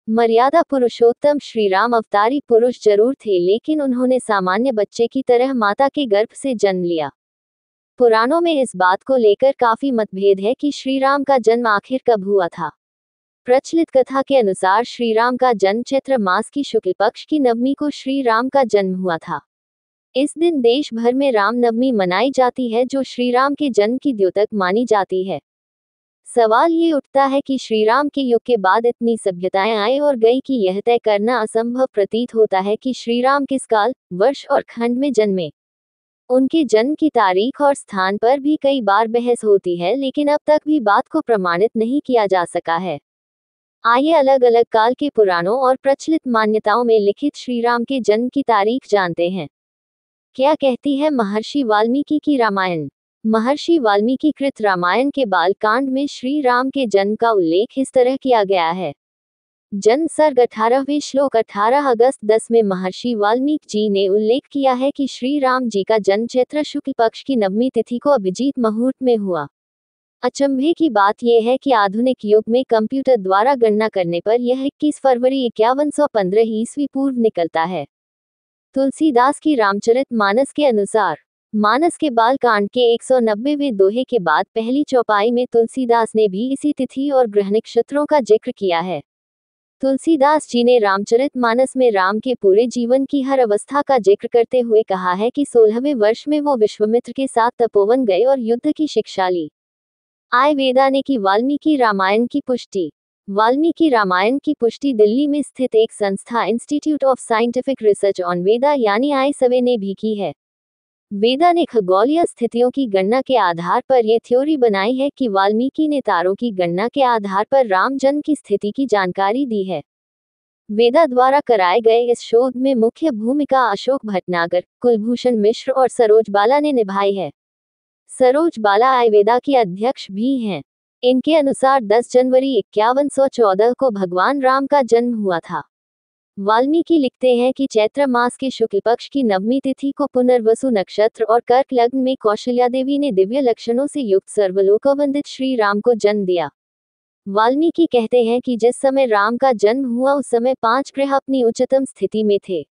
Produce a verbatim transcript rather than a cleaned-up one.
मर्यादा पुरुषोत्तम श्री राम अवतारी पुरुष जरूर थे, लेकिन उन्होंने सामान्य बच्चे की तरह माता के गर्भ से जन्म लिया। पुराणों में इस बात को लेकर काफी मतभेद है कि श्री राम का जन्म आखिर कब हुआ था। प्रचलित कथा के अनुसार श्री राम का जन्म चैत्र मास की शुक्ल पक्ष की नवमी को श्री राम का जन्म हुआ था। इस दिन देश भर में रामनवमी मनाई जाती है, जो श्री राम के जन्म की द्योतक मानी जाती है। सवाल ये उठता है कि श्री राम के युग के बाद इतनी सभ्यताएं आई और गई कि यह तय करना असंभव प्रतीत होता है कि श्री राम किस काल, वर्ष और खंड में जन्मे। उनके जन्म की तारीख और स्थान पर भी कई बार बहस होती है, लेकिन अब तक भी बात को प्रमाणित नहीं किया जा सका है। आइए अलग अलग काल के पुराणों और प्रचलित मान्यताओं में लिखित श्री राम के जन्म की तारीख जानते हैं। क्या कहती है महर्षि वाल्मीकि की रामायण। महर्षि वाल्मीकि कृत रामायण के बालकांड में श्री राम के जन्म का उल्लेख इस तरह किया गया है। जन्म सर्ग अठारहवें श्लोक अठारह अगस्त दस में महर्षि वाल्मीकि जी ने उल्लेख किया है कि श्री राम जी का जन्म चैत्र शुक्ल पक्ष की नवमी तिथि को अभिजीत मुहूर्त में हुआ। अचंभे की बात यह है कि आधुनिक युग में कंप्यूटर द्वारा गणना करने पर यह इक्कीस फरवरी इक्यावन सौ पंद्रह ईस्वी पूर्व निकलता है। तुलसीदास की रामचरित मानस के अनुसार मानस के बाल कांड के एक सौ नब्बेवें दोहे के बाद पहली चौपाई में तुलसीदास ने भी इसी तिथि और ग्रह नक्षत्रों का जिक्र किया है। तुलसीदास जी ने रामचरित मानस में राम के पूरे जीवन की हर अवस्था का जिक्र करते हुए कहा है कि सोलहवें वर्ष में वो विश्वामित्र के साथ तपोवन गए और युद्ध की शिक्षा ली। आय वेदा ने की वाल्मीकि रामायण की पुष्टि। वाल्मीकि रामायण की पुष्टि दिल्ली में स्थित एक संस्था institute of scientific research on Veda यानी आई एस ए ने भी की है। वेदा ने खगोलीय स्थितियों की गणना के आधार पर यह थ्योरी बनाई है कि वाल्मीकि ने तारों की गणना के आधार पर राम जन्म की स्थिति की जानकारी दी है। वेदा द्वारा कराए गए इस शोध में मुख्य भूमिका अशोक भटनागर, कुलभूषण मिश्र और सरोज बाला ने निभाई है। सरोज बाला आयुर्वेदा की अध्यक्ष भी हैं। इनके अनुसार दस जनवरी इक्यावन सौ चौदह को भगवान राम का जन्म हुआ था। वाल्मीकि लिखते हैं कि चैत्र मास के शुक्ल पक्ष की नवमी तिथि को पुनर्वसु नक्षत्र और कर्क लग्न में कौशल्या देवी ने दिव्य लक्षणों से युक्त सर्वलोकवंदित श्री राम को जन्म दिया। वाल्मीकि कहते हैं कि जिस समय राम का जन्म हुआ उस समय पांच ग्रह अपनी उच्चतम स्थिति में थे।